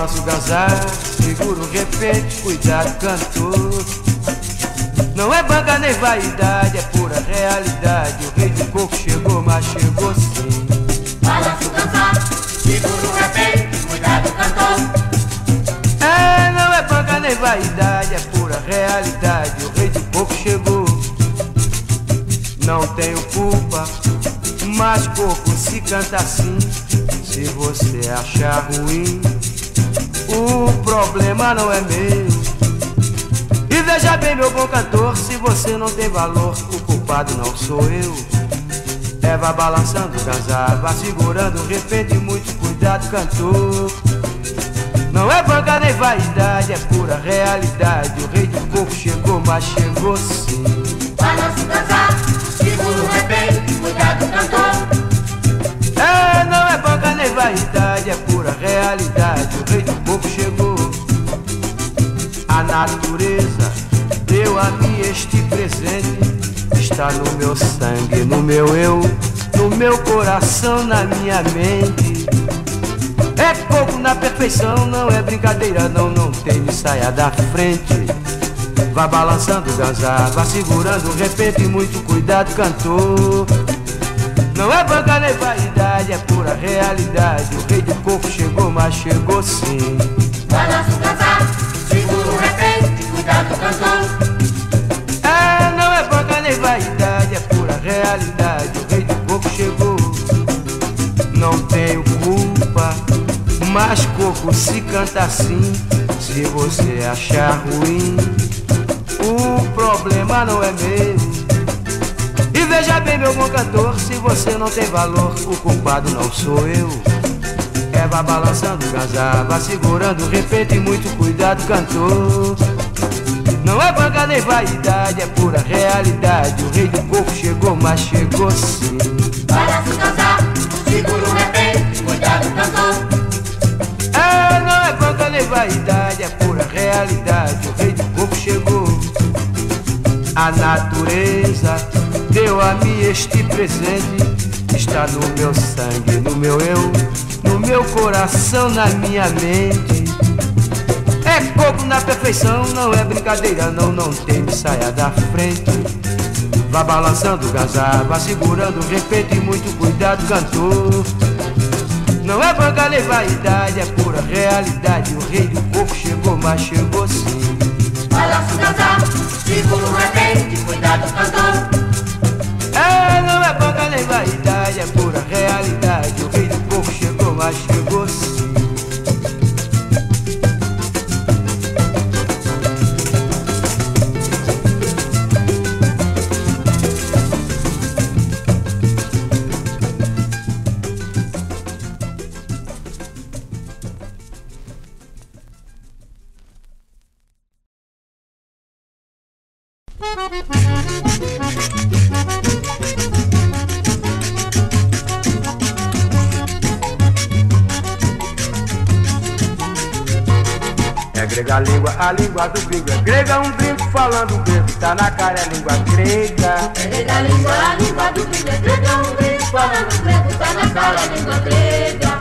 balanço o gazar, segura o repente, cuidado cantor. Não é banca nem vaidade, é pura realidade. O rei do coco chegou, mas chegou sim. Balanço o gazar, segura o repente, cuidado cantor. É, não é banca nem vaidade, é pura realidade. O rei do coco chegou. Não tenho culpa, mas coco se canta assim. Se você achar ruim, o problema não é meu. E veja bem, meu bom cantor, se você não tem valor, o culpado não sou eu. É, vá balançando o gazar, vá segurando o repente, muito cuidado, cantor. Não é banca nem vaidade, é pura realidade. O rei do coco chegou, mas chegou sim. Balanço o gazar, segura o repente, cuidado cantor. É, não é banca nem vaidade, é pura realidade. O rei do coco chegou. A natureza deu a mim este presente. Está no meu sangue, no meu eu, no meu coração, na minha mente. É coco na perfeição, não é brincadeira, não, não tem saia da frente. Vá balançando o gazar, vá segurando o repente, muito cuidado, cantor. Não é banca nem vaidade, é pura realidade. O rei do coco chegou, mas chegou sim. Balanço o gazar, segura o repente, cuidado cantor. É, não é banca nem vaidade, é pura realidade. O rei do coco chegou. Não tenho culpa, mas coco se canta assim. Se você achar ruim, o problema não é meu. E veja bem, meu bom cantor, se você não tem valor, o culpado não sou eu. É, vá balançando o gazar, vá segurando o repente, muito cuidado, cantor. Não é banca nem vaidade, é pura realidade. O rei do coco chegou, mas chegou sim. Balanço o gazar, segura o repente, cuidado cantor. É, não é banca nem vaidade, é pura realidade. O rei do coco chegou. A natureza deu a mim este presente. Está no meu sangue, no meu eu, no meu coração, na minha mente. É coco na perfeição, não é brincadeira, não, não tem saia da frente. Vá balançando o gazar, vá segurando o repente, muito cuidado, cantor. Não é banca nem vaidade, é pura realidade. O rei do coco chegou, mas chegou sim. Balanço o gazar, segura o repente, cuidado cantor. É, não é banca nem vaidade, é pura realidade. O rei do coco chegou, mas chegou sim. É grega a língua do gringo é grega, um gringo falando grego, tá na cara é língua grega. É grega a língua do gringo é grega, um gringo falando grego, tá na cara a língua grega.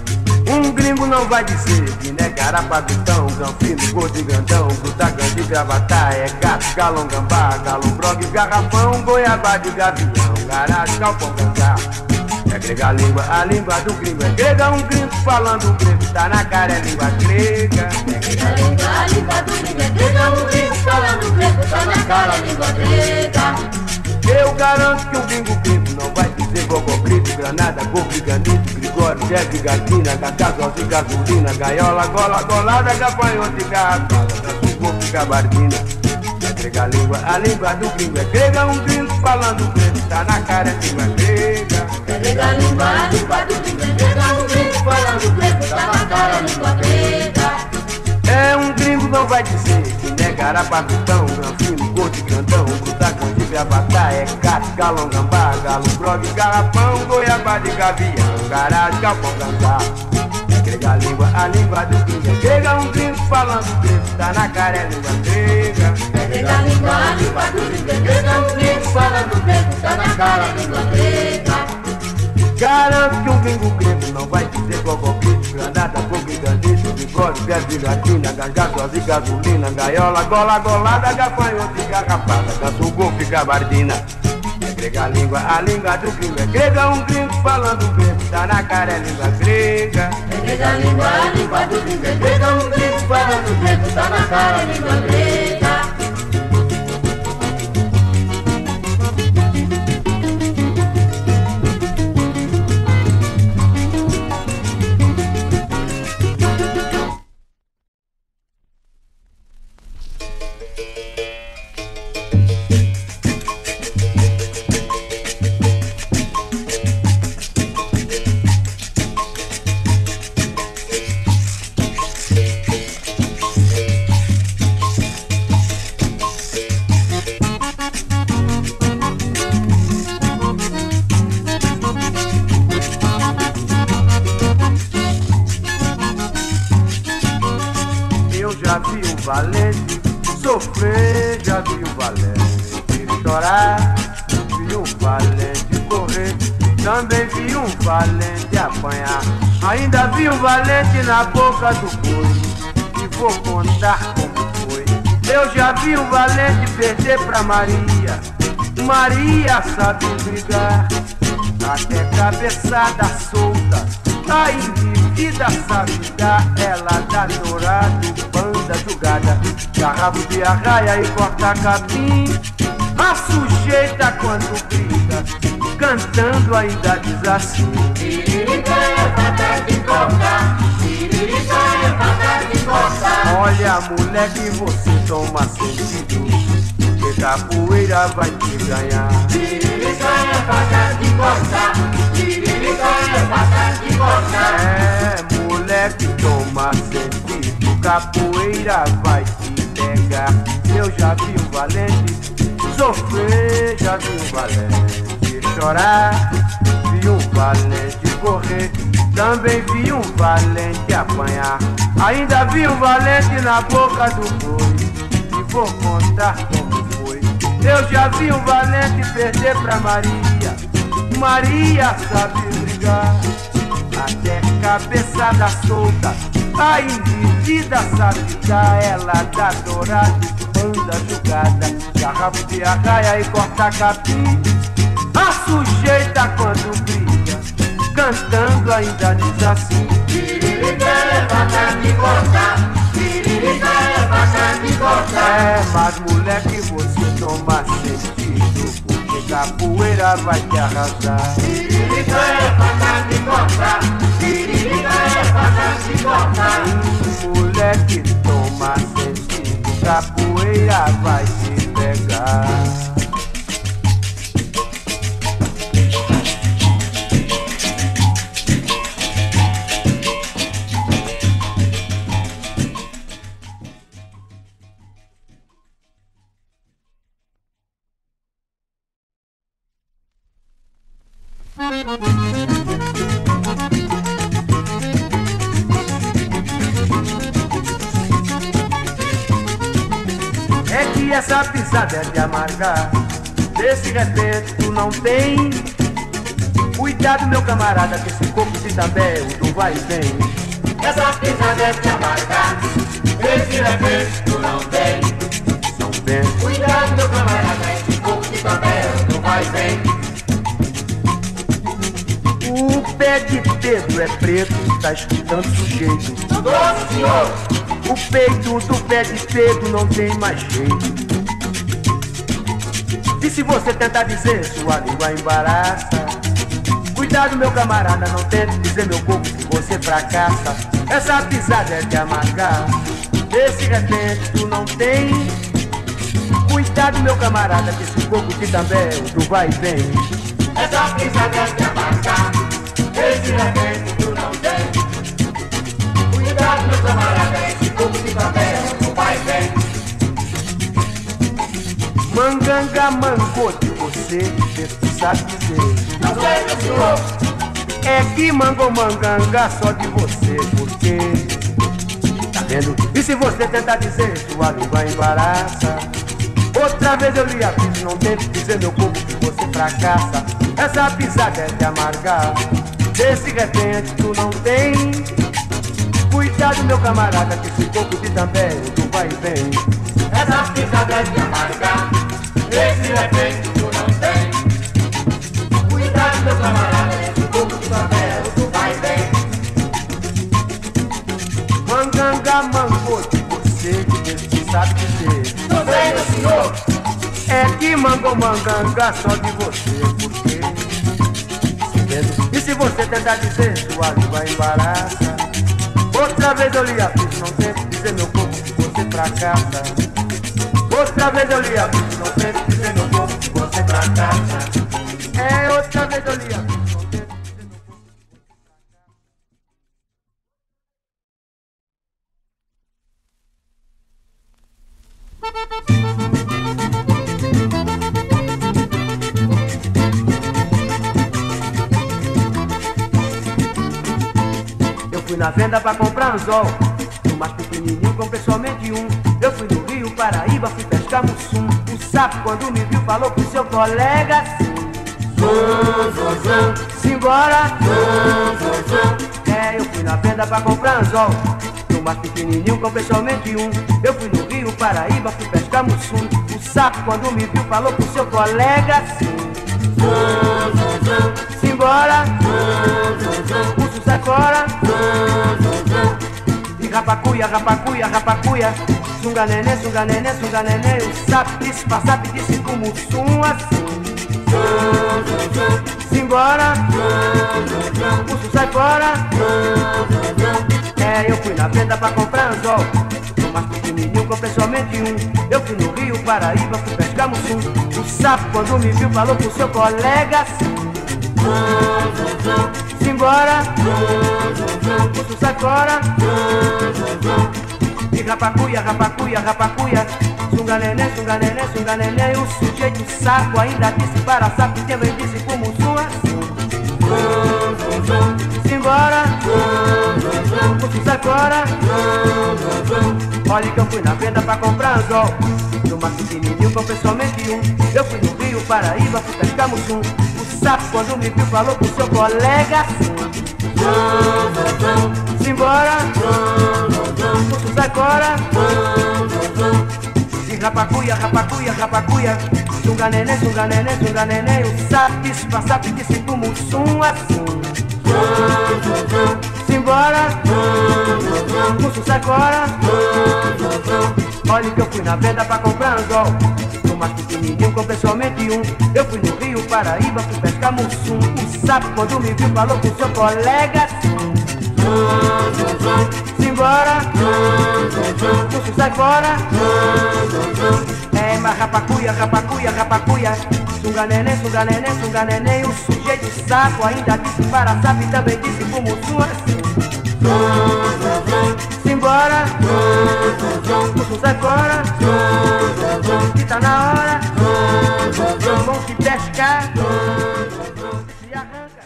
Um gringo não vai dizer que negar a padrão, granfino, gordo e grandão, brutagão de gravatar, é gato, galão, gambá, galo, brogue, garrafão, goiabá de gavião, garagem, galpão, gangá. É grega a língua do gringo é grega, um gringo falando grego, tá na cara é língua grega. É grega a língua do gringo é grega, um gringo falando grego, tá na cara a língua grega. Eu garanto que o gringo não vai dizer gogó, grito, granada, gobre, ganito, grigório, jegue, gatina, gasosa e gasolina, gaiola, gola, golada, gafanhoto e garrafada, sufoco e gabardina. É grega a língua do gringo é grega, um gringo falando grego, tá na cara é língua grega. É grega a língua do gringo é grega, um gringo falando grego, tá na cara a língua grega. É, um gringo não vai dizer que negar a batutão, granfino, gordo e grandão, brutacão de gravatar, é gato, galão, gambá, galo, brogue, garrafão, goiabá de gavião, garagem, galpão, gangá. É grega a língua do gringo é grega, um gringo falando grego, tá na cara é língua grega. É grega a língua do gringo é grega, um gringo falando grego, tá na cara a língua grega. Garanto que um gringo grego não vai dizer gogó, grito, granada, gogo e ganito, bigode, pé brilhantina, gargaços e gasolina, gaiola, gola, golada, gafanhoto e garrafada, canto golfe, gabardina. É grega a língua do gringo, é grega um gringo falando grego, tá na cara é língua grega. É grega a língua do gringo, é grega um gringo falando grego, tá na cara é língua grega. Já vi o valente sofrer, já vi o valente chorar, vi um valente correr, também vi um valente apanhar. Ainda vi um valente na boca do boi, e vou contar como foi. Eu já vi um valente perder pra Maria, Maria sabe brigar, até cabeçada solta, a indivídua sabe dar, ela dá dourado, banda jogada, garrafo de arraia e corta capim. A sujeita quando briga, cantando ainda diz assim: Tiririca é faca de cortar, tiririca é faca de cortar. Olha moleque, você toma sentido, que capoeira vai te ganhar. Tiririca é faca de cortar, tiririca é faca de cortar. É moleque, toma sentido, capoeira vai te pegar. Eu já vi um valente sofrer, já vi um valente chorar, vi um valente correr, também vi um valente apanhar. Ainda vi um valente na boca do boi, e vou contar como foi. Eu já vi um valente perder pra Maria, Maria sabe brigar, até cabeçada solta, a indivídua sabe dar, ela dá dourado, banda jogada, garrafo de arraia e corta capim. A sujeita quando briga, cantando ainda diz assim: Tiririca é faca de cortar, tiririca é faca de cortar. É, mas moleque, você toma sentido, porque capoeira vai te arrasar. Tiririca é faca de cortar, tiririca é faca de cortar. Moleque, toma sentido, capoeira vai te pegar. É que essa pisada é de amargar, desse repente tu não tem. Cuidado meu camarada, que esse corpo de tabel tu vai e vem. Essa pisada é de amargar, esse repente tu não tem. Não vem. Cuidado meu camarada, esse corpo de tabel tu vai e vem. O pé de Pedro é preto, tá escutando sujeito. Nossa senhor! O peito do pé de Pedro não tem mais jeito. E se você tentar dizer, sua língua embaraça. Cuidado meu camarada, não tente dizer meu corpo que você fracassa. Essa pisada é de amargar, esse repente tu não tem. Cuidado meu camarada, que esse corpo de também tu vai e vem. Essa pisada é de amargar, esse repente tu não tem. Cuidado meu camarada, esse corpo de tabela tu vai e vem. Manganga mangou de você, vê se tu sabe dizer. Não sei meu senhor. É que mangou manganga só de você, porque tá vendo? E se você tentar dizer, sua língua embaraça. Outra vez eu lhe aviso, não tente dizer meu corpo que você fracassa. Essa pisada é de amargar, desse repente tu não tem. Cuidado, meu camarada, que esse coco de também tu vai e vem. Essa pisada de amargar, esse efeito tu não tem. Cuidado, meu camarada, esse coco de também tu vai e vem. Manganga, mangote, você que sabe dizer. Não sei, meu senhor. É que mangou manganga só de você, porque e se você tentar dizer, sua língua embaraça. Outra vez eu lhe aviso, não tente dizer meu corpo que você fracassa. Outra vez eu lhe aviso, não tente dizer meu corpo que você fracassa. É, outra vez eu lhe aviso, não tente dizer meu corpo que você fui na venda pra comprar anzol, o mais pequenininho comprei somente um. Eu fui no Rio, Paraíba, fui pescar mussum. O sapo quando me viu falou pro seu colega assim: zum, zum, zum, simbora, zum, zum, zum. É, eu fui na venda pra comprar anzol, o mais pequenininho comprei somente um. Eu fui no Rio, Paraíba, fui pescar mussum. O sapo quando me viu falou pro seu colega assim: zum, zum, zum, simbora, zum, zum, zum. Urso sai fora, e rapacuia, rapacuia, rapacuia. Sunga nenê, sunga nenê, sunga nenê. O sapo disse pra sapo disse com mussum assim: simbora, urso sai fora. É, eu fui na venda pra comprar anzol, o mais pequenininho comprei somente um. Eu fui no Rio, Paraíba, fui pescar mussum. O sapo quando me viu falou pro seu colega assim: simbora, urso sai fora. E rapacuia, rapacuia, rapacuia. Sunga nenê, sunga nenê, sunga nenê. O sujeito saco ainda disse para sapo, também disse como sua assim: simbora, urso sai fora. Olha que eu fui na venda pra comprar anzol, no mais pequenininho comprei somente um. Eu fui no Rio, Paraíba, fui pescar mussum. O sapo quando me viu falou pro seu colega assim: simbora, urso sai fora. E rapacuia, rapacuia, rapacuia. Sunga nenê, sunga nenê, sunga nenê. O sapo disse pra sapo disse pro mussum assim: simbora, urso sai fora. Olha que eu fui na venda pra comprar anzol, no mais pequenininho comprei somente um. Eu fui no Rio, Paraíba, fui pescar mussum. O sapo quando me viu falou com seu colega assim: simbora, urso sai fora. É, mas rapacuia, rapacuia, rapacuia. Sunga nenê, sunga nenê, sunga nenê. O sujeito saco ainda disse para sapo e também disse como mussum assim: simbora, urso sai fora. Que tá na hora, vamos se pescar, se arranca.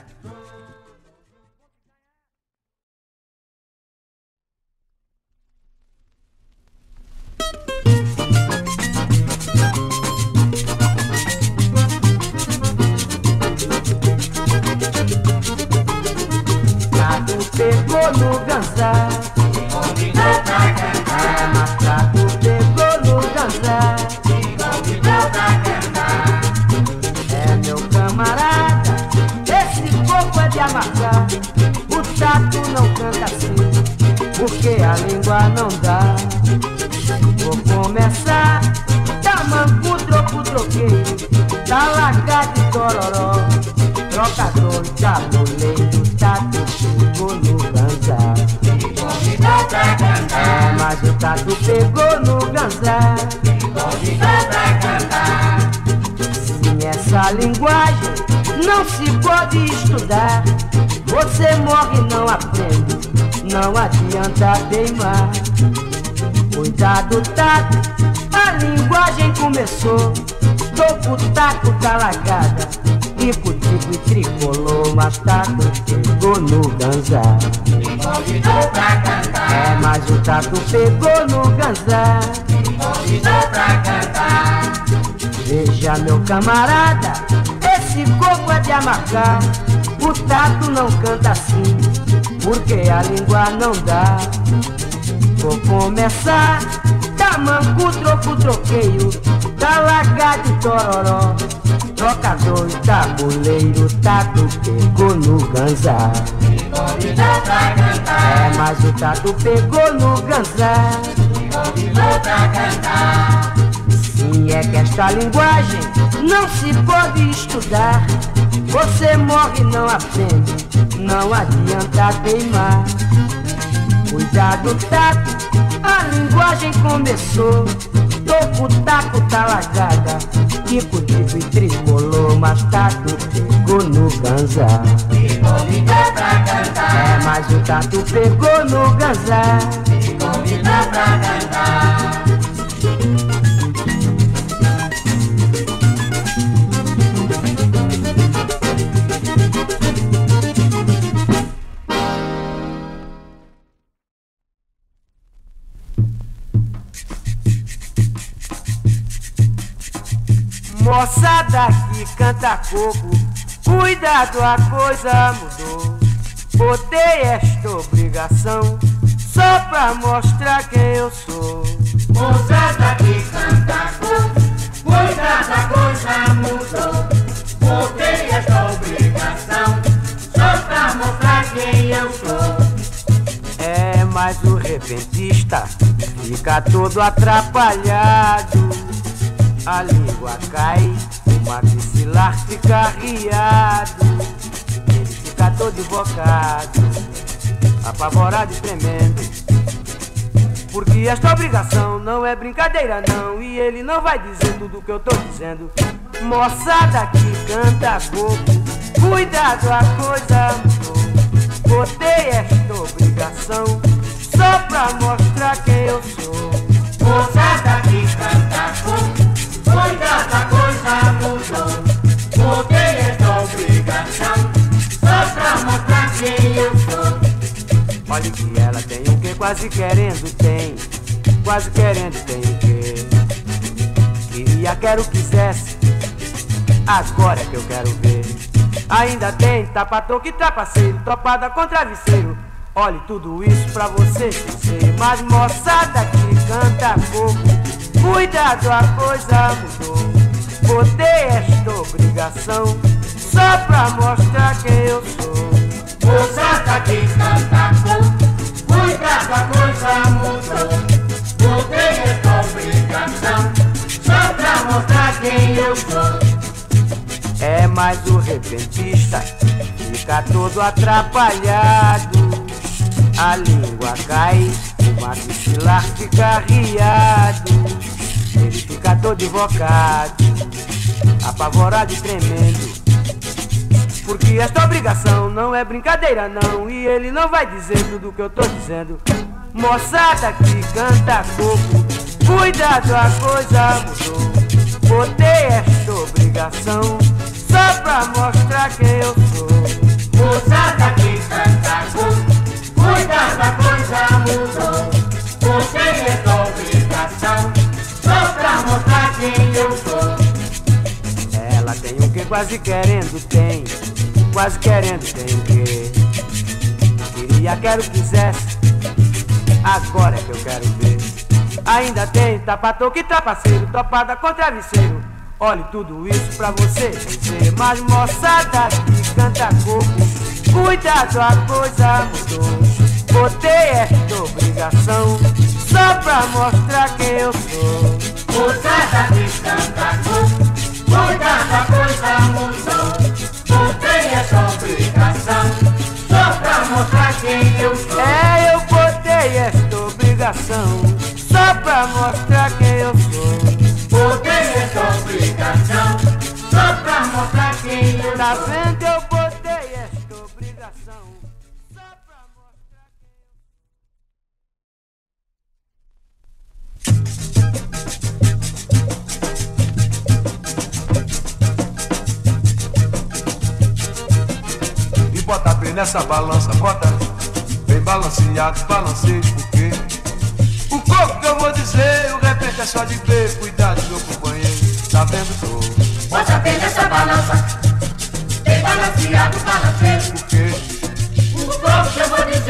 Gato pegou no ganzá, Me convidou pra cantar, macaco pegou no ganzá. me convidou pra cantar. É meu camarada, esse coco é de amargar. O tato não canta assim, porque a língua não dá. Vou começar, tamanco, troco, troquei, talacate, tororó, trocador, tabuleiro, tato pegou no ganzá. Me convidou pra cantar, É, mas o tato pegou no ganzá. me convidou pra cantar. Sim, essa linguagem não se pode estudar. Você morre e não aprende, não adianta teimar. Cuidado, tato, a linguagem começou. Toco, taco, talagada, tico, tico e tricolor. Mas tato pegou no ganzá. Me convidou pra cantar, É, mas o tato pegou no ganzá. me convidou pra cantar. Veja, meu camarada, esse coco é de amargar. O tato não canta assim, porque a língua não dá. Vou começar, tamanco, troco, troqueio, talagado e tororó, trocador e tabuleiro, tatu pegou no ganzá. Me convidou pra cantar. É, mas o tatu pegou no ganzá. Me convidou pra cantar. Sim, é que esta linguagem não se pode estudar. Você morre e não aprende, não adianta teimar. Cuidado, tato, a linguagem começou. Toco, taco, talagada, tico, tico e tricolor, mas tatu pegou no ganzá. Me convidou pra cantar. É, mas o tatu pegou no ganzá. Me convidou pra cantar. Moçada que canta coco, cuidado, a coisa mudou. Botei esta obrigação só pra mostrar quem eu sou. Moçada que canta coco, cuidado, a coisa mudou. Botei esta obrigação só pra mostrar quem eu sou. É, mas o repentista fica todo atrapalhado. A língua cai, o maxilar fica riado. Ele fica todo invocado, apavorado e tremendo. Porque esta obrigação não é brincadeira não, e ele não vai dizer tudo o que eu tô dizendo. Moçada que canta coco, cuidado, a coisa mudou. Botei esta obrigação só pra mostrar quem eu sou. Moçada que canta coco, cuidado, a coisa mudou. Botei esta obrigação só pra mostrar quem eu sou. Olha que ela tem o que quase querendo tem, quase querendo tem o que queria, quero, quisesse, agora é que eu quero ver. Ainda tem tapa-toco e trapaceiro, topada com travesseiro. Olhe tudo isso pra você dizer. Mas moçada que canta coco, cuidado, a coisa mudou. Botei esta obrigação só pra mostrar quem eu sou. Moçada que canta coco, cuidado, a coisa mudou. Botei esta obrigação só pra mostrar quem eu sou. É, mas o repentista fica todo atrapalhado. A língua cai, o maxilar fica riado. Ele fica todo invocado, apavorado e tremendo. Porque esta obrigação não é brincadeira não, e ele não vai dizer tudo o que eu tô dizendo. Moçada que canta coco, cuidado, a coisa mudou. Botei esta obrigação só pra mostrar quem eu sou. Moçada que canta coco, cuidado, a coisa mudou. Botei esta obrigação só pra mostrar quem eu sou. Ela tem o que quase querendo tem, quase querendo tem o que queria, quero, quisesse, agora é que eu quero ver. Ainda tem tapa-toco e trapaceiro, topada com travesseiro. Olhe tudo isso pra você dizer. Mas moçada que canta coco, cuidado, a coisa mudou. Botei esta obrigação só pra mostrar quem eu sou. Moçada que canta coco, cuidado, a coisa mudou. Botei essa obrigação só pra mostrar quem eu sou. É, eu botei esta obrigação só pra mostrar quem eu sou. Botei essa obrigação só pra mostrar quem eu Tá sou. vendo? Eu botei esta obrigação só pra mostrar quem eu sou. E bota bem nessa balança, bota bem balanceado, balanceio, porque o coco que eu vou dizer, o repente é só de ver. Cuidado, meu companheiro, tá vendo? Tô. Bota bem nessa balança, bem balanceado, balanceiro. Porque O povo que eu vou dizer.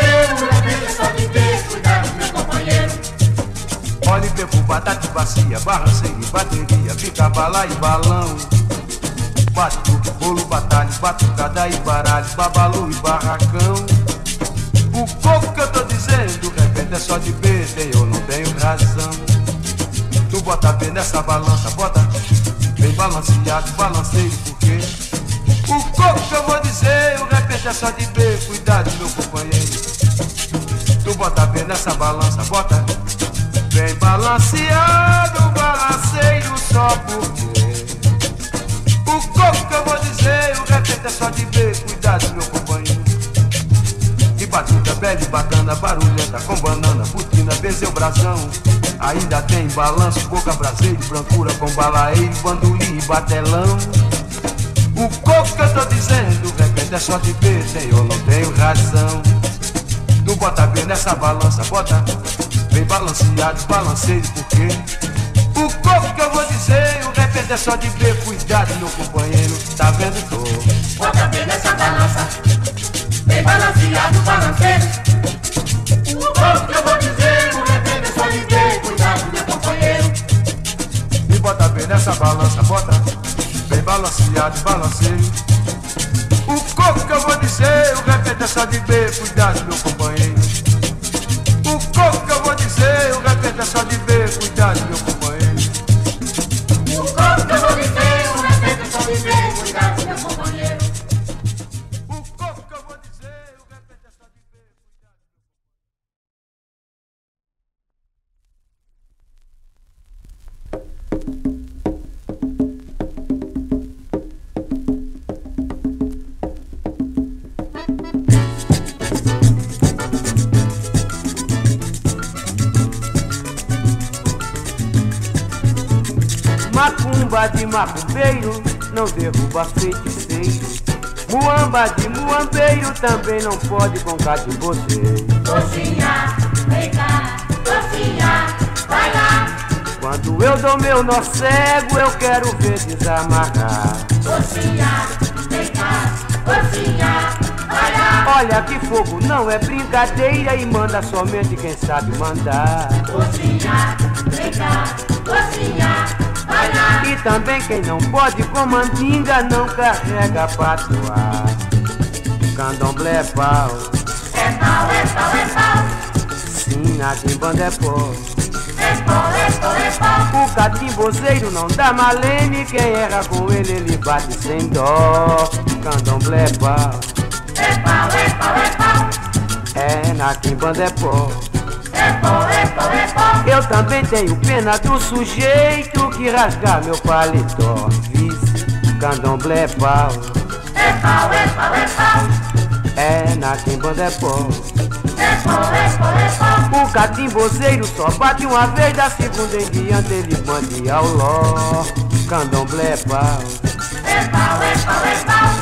Olhe beco, batata e bacia, barranceira e bateria, pica, bala e balão. Batuque, bolo, batalha, batucada e baralho, babalu e barracão. O coco que eu tô dizendo, repente é só de B, eu não tenho razão. Tu bota B nessa balança, bota bem balanceado, balanceio porque o coco que eu vou dizer, o repente é só de B, cuidado meu companheiro. Tu bota B nessa balança, bota bem balanceado, balanceio só porque o coco que eu vou dizer, o repente é só de B, cuidado meu companheiro. E batuta, bela e bacana, barulhenta com banana, putina, bezeu, brasão. Ainda tem balanço, boca, braseiro, brancura com balaeiro, bandolim e batelão. O coco que eu tô dizendo, o repente é só de B, eu não tenho razão. Tu bota B nessa balança, bota bem balanceado, balanceio porque o coco que eu vou dizer, o repente é só de B, cuidado meu companheiro, tá vendo tô? Bota B nessa balança, bem balanceado, balanceiro. O coco que eu vou dizer, o repente é só de B, cuidado meu companheiro. E bota B nessa balança, bota bem balanceado, balanceio. O coco que eu vou dizer, o repente é só de B, cuidado meu companheiro. O coco que eu vou dizer, o repente é só de B, cuidado meu companheiro. O coco que eu vou dizer, o repente é só de B, cuidado meu companheiro. O coco que eu vou dizer, o repente é só de B, cuidado. Macumba de macumbeiro não derruba feiticeiro. Muamba de muambeiro também não pode com catimboceiro. Docinha, vem cá, docinha, vai lá. Quando eu dou meu nó cego, eu quero ver desamarrar. Docinha, vem cá, docinha, vai lá. Olha que fogo não é brincadeira e manda somente quem sabe mandar. Docinha, vem cá, docinha, vai lá. E também quem não pode com mandinga não carrega patuá. Candomblé é pau, É pau, é pau, é pau. sim, na quimbanda é pó. É pau, é pau, é pau. O catimbozeiro não dá malene, quem erra com ele bate sem dó. Candomblé é pau, É pau, é pau, é pau. é na quimbanda é pó. É pau, é pau, é pau. Eu também tenho pena do sujeito que rasgar meu paletó. Vice, candomblé é pau, É pau, é pau, é pau. é na quimbanda é pó. É pau, é pau, é pau. O catimbozeiro só bate uma vez, da segunda em diante ele bande ao ló. Candomblé é pau, É pau, é pau, é pau.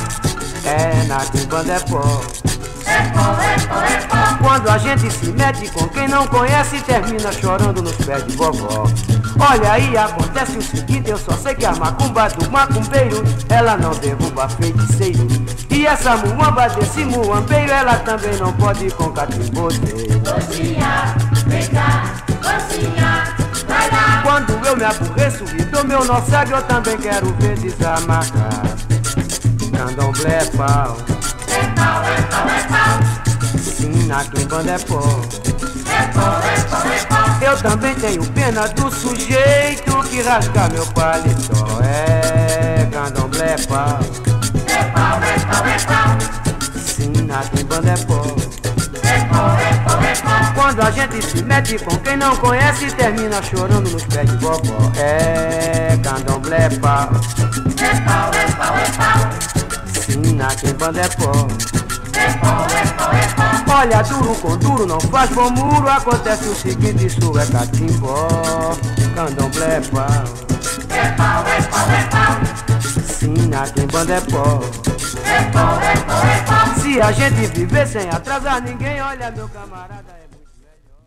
é na quimbanda é pó. É pau, é pau, é pau. Quando a gente se mete com quem não conhece, termina chorando nos pés de vovó. Olha aí, acontece o seguinte, eu só sei que a macumba do macumbeiro, ela não derruba feiticeiro. E essa muamba desse muambeiro, ela também não pode ir com catimbozeiro. Docinha, vem cá, docinha, vai lá. Quando eu me aborreço e dou meu nó cego, eu também quero ver desamarrar. Candomblé é pau, É pau, é pau, é pau. sim, na quimbanda é pó. É pau, é pau, é pau. Eu também tenho pena do sujeito que rasga meu paletó. É, candomblé é pau, É pau, é pau, é pau. sim, na quimbanda é pó. É pau, é pau, é pau. Quando a gente se mete com quem não conhece, termina chorando nos pés de vovó. É, candomblé é pau, É pau, é pau, é pau. sim, na quimbanda é pó. É pau, é pau, é pau. Olha, duro com duro não faz bom muro. Acontece o seguinte, isso é catimbó. Candomblé é pau, É pau, é pau, é pau. sim, na quimbanda é pó. É pau, é pau, é pau. Se a gente viver sem atrasar ninguém, olha meu camarada, é muito melhor.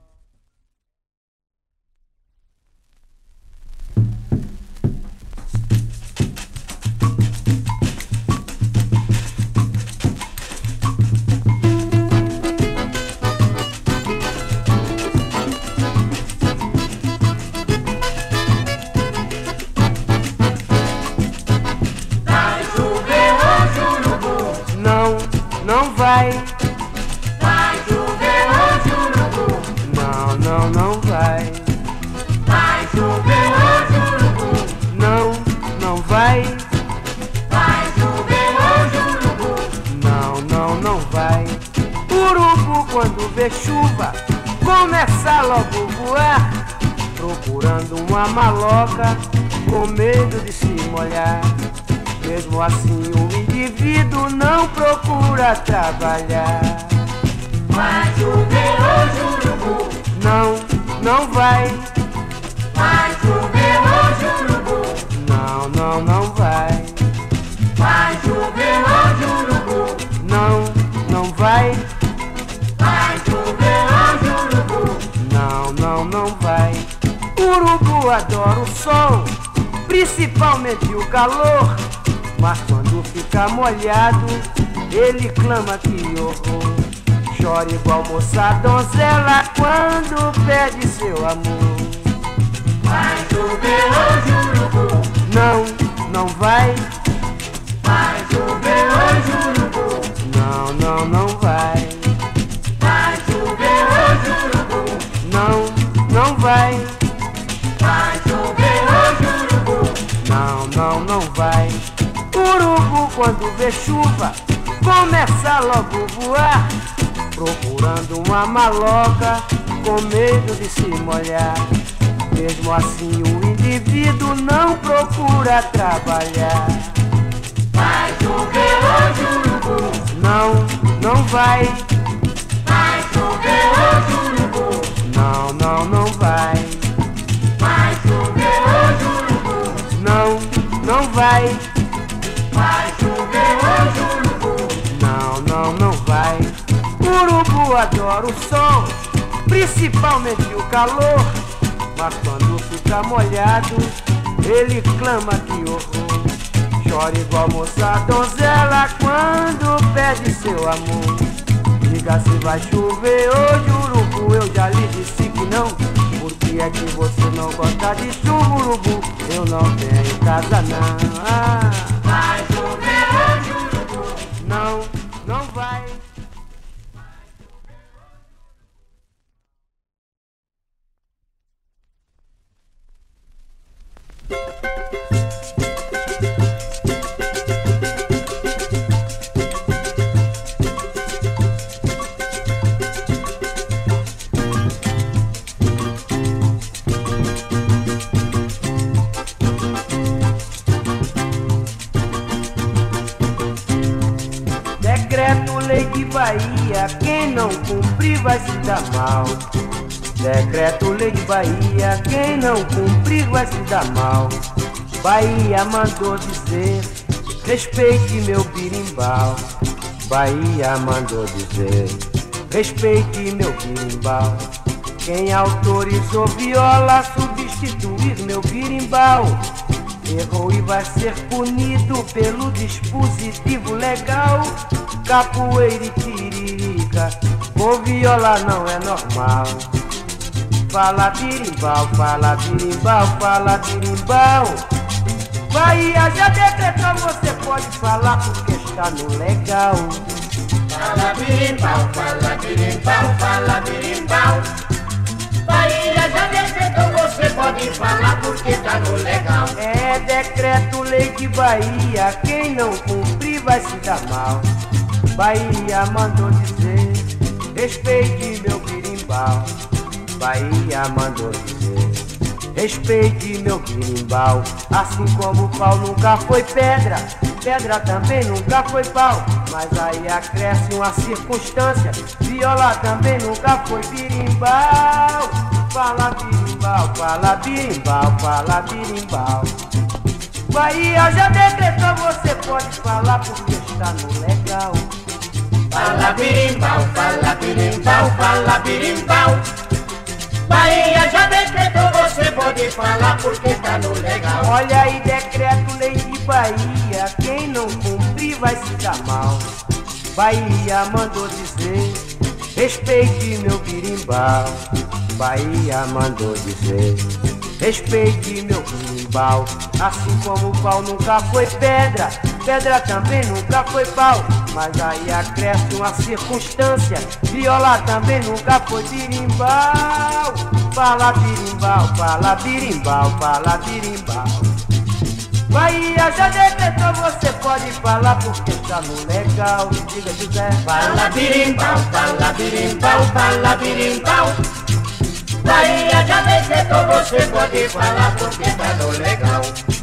quando vê chuva, começa logo a voar, procurando uma maloca, com medo de se molhar. Mesmo assim o indivíduo não procura trabalhar. Vai chover hoje, urubu. Não, não vai. Vai chover hoje, urubu. Não, não, não vai. Vai chover hoje, urubu. Não, não vai. Vai chover hoje, urubu. Não, não, não vai. Urubu adora o sol, principalmente o calor. Mas quando fica molhado, ele clama que horror. Chora igual moça donzela quando pede seu amor. Vai chover hoje, urubu. Não, não vai. Vai chover hoje, urubu. Não, não, não vai. Vai chover hoje, urubu. Não, não vai. Vai chover hoje, urubu. Não, não, não vai. Urubu quando vê chuva, começa logo a voar, procurando uma maloca, com medo de se molhar. Mesmo assim o indivíduo não procura trabalhar. Vai chover hoje, urubu. Não, não vai. Vai chover hoje, urubu. Não, não, não vai. Vai chover hoje, urubu. Não, não vai. Vai chover hoje, urubu. Não, não, não vai. Urubu adora o sol, principalmente o calor. Mas quando fica molhado, ele clama que horror. Chora igual moça donzela quando pede seu amor. Diga se vai chover hoje, urubu, eu já lhe disse que não. Por que é que você não gosta de chuva, urubu? Eu não tenho casa não. Vai chover hoje, urubu. Não, não vai. Decreto-lei de Bahia, quem não cumprir vai se dar mal. Decreto-lei de Bahia, quem não cumprir vai se dar mal. Bahia mandou dizer, respeite meu birimbau. Bahia mandou dizer, respeite meu birimbau. Quem autorizou viola substituir meu birimbau errou e vai ser punido pelo dispositivo legal. Capoeira e tiririca, com viola não é normal. Fala birimbau, fala birimbau, fala birimbau. Bahia já decretou, você pode falar porque está no legal. Fala birimbau, fala birimbau, fala birimbau. Bahia já decretou, você pode falar porque tá no legal. É decreto-lei de Bahia, quem não cumprir vai se dar mal. Bahia mandou dizer, respeite meu birimbau. Bahia mandou dizer, respeite meu birimbau. Assim como o pau nunca foi pedra, pedra também nunca foi pau. Mas aí acresce uma circunstância, viola também nunca foi birimbau. Fala birimbau, fala birimbau, fala birimbau. Bahia já decretou, você pode falar porque está no legal. Fala birimbau, fala birimbau, fala birimbau. Bahia já decretou, você pode falar porque tá no legal. Olha aí, decreto-lei de Bahia, quem não cumprir vai se dar mal. Bahia mandou dizer, respeite meu birimbau. Bahia mandou dizer, respeite meu birimbau. Assim como o pau nunca foi pedra, pedra também nunca foi pau. Mas aí acresce uma circunstância, viola também nunca foi birimbau. Fala birimbau, fala birimbau, fala birimbau. Bahia já decretou, você pode falar porque tá no legal. Diga, José. Fala birimbau, fala birimbau, fala birimbau. Bahia já decretou, você pode falar porque tá no legal.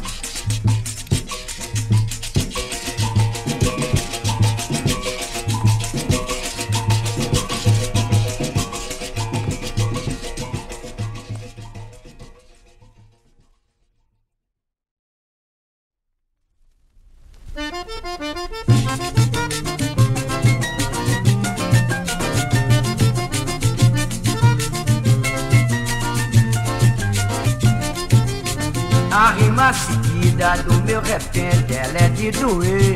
A rima seguida do meu repente, ela é de doer.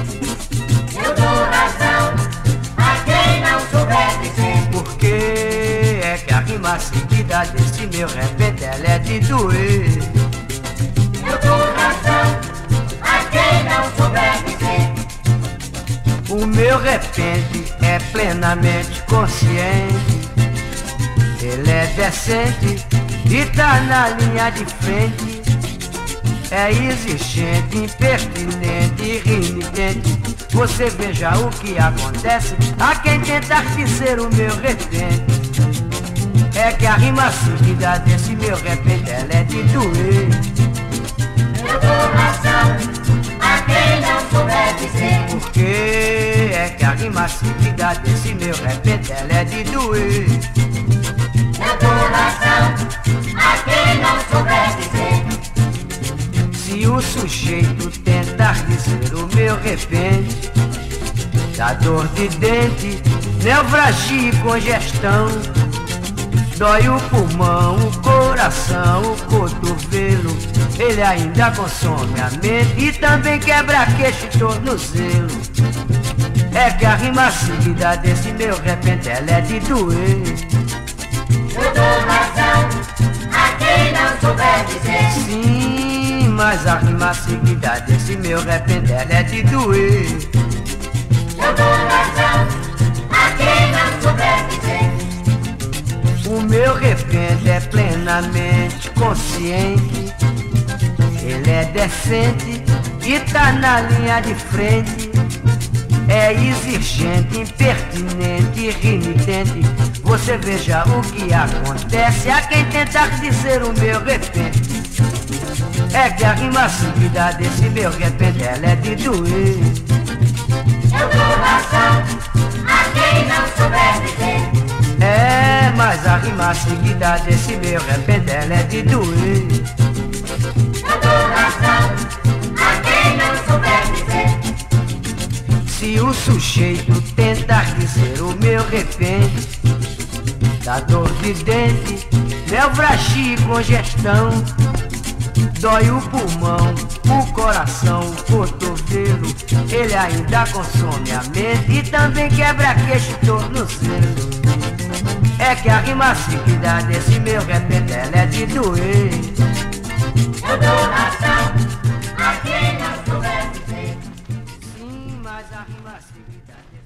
Eu dou razão a quem não souber dizer. Porque é que a rima seguida desse meu repente, ela é de doer. Eu dou razão a quem não souber dizer. O meu repente é plenamente consciente. Ele é decente e tá na linha de frente. É exigente, impertinente, renitente. Você veja o que acontece a quem tentar dizer o meu repente. É que a rima seguida desse meu repente, ela é de doer. Eu dou razão a quem não souber dizer. Porque é que a rima seguida desse meu repente, ela é de doer. Eu dou razão a quem não souber dizer. Se o sujeito tentar dizer o meu repente, dá dor de dente, nevralgia e congestão. Dói o pulmão, o coração, o cotovelo. Ele ainda consome a mente e também quebra queixo e tornozelo. É que a rima seguida desse meu repente, ela é de doer. Eu dou razão a quem não souber dizer. Sim, mas a rima seguida desse meu repente, ela é de doer. Eu dou razão a quem não souber dizer. O meu repente é plenamente consciente. Ele é decente e tá na linha de frente. É exigente, impertinente, renitente. Você veja o que acontece a quem tentar dizer o meu repente. É que a rima seguida desse meu repente, ela é de doer. Eu dou razão a quem não souber dizer. É, mas a rima seguida desse meu repente, ela é de doer. Eu dou razão a quem não souber dizer. Se o sujeito tentar dizer o meu repente, dá dor de dente, nevralgia e congestão. Dói o pulmão, o coração, o cotovelo. Ele ainda consome a mente e também quebra queixo e tornozelo. É que a rima seguida desse meu repente, ela é de doer. Eu dou razão a quem não souber dizer. Sim, mas a rima seguida desse